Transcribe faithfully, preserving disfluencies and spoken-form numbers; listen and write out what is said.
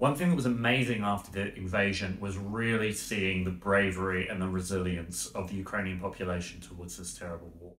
One thing that was amazing after the invasion was really seeing the bravery and the resilience of the Ukrainian population towards this terrible war.